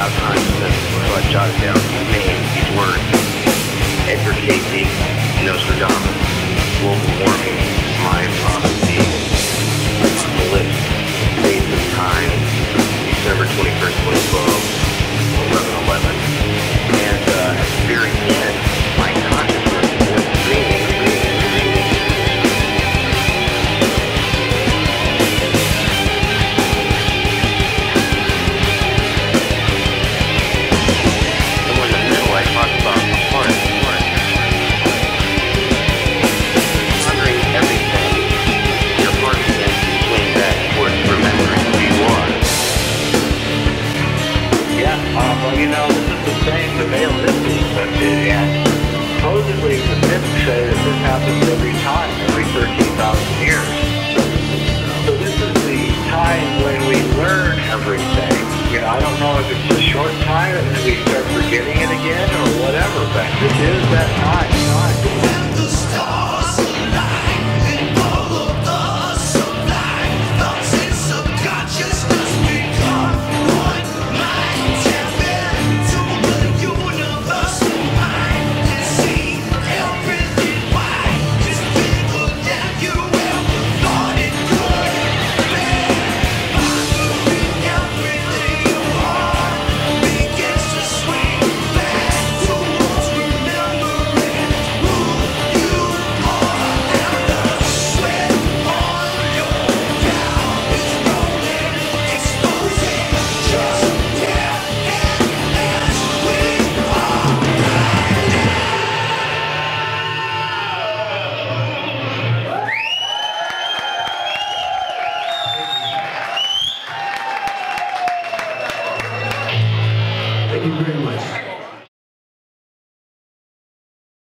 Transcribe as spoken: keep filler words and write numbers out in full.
thousand times, so I jotted down these names, these words. Edgar Casey, Nostradamus, global warming, Mayan prophecy, eclipse, space and time, December twenty-first, twenty twelve, eleven eleven. And uh, at the very end, my consciousness went dreaming, dreaming, dreaming. Somewhere in the middle, I talked about the heart, heart, pondering everything. Your heart begins to swing back towards remembering who you are. Yeah, uh, well, you know, this is the same, the veil lifting, but it, and supposedly the myths say that this happens every time, every thirteen thousand years. So this is the time when we learn everything. You know, I don't know if it's a short time and then we start forgetting it again or whatever, but this is that time. time. The stars align and all of the sublime thoughts and subconsciousness become one mind. Tap into the universe mind and see everything wide. It's bigger than you ever thought it could be. Pondering everything you are begins to swing back towards remembering who you are. And the sweat on your brow is rolling, exposing just where and as we are right Thank you very much.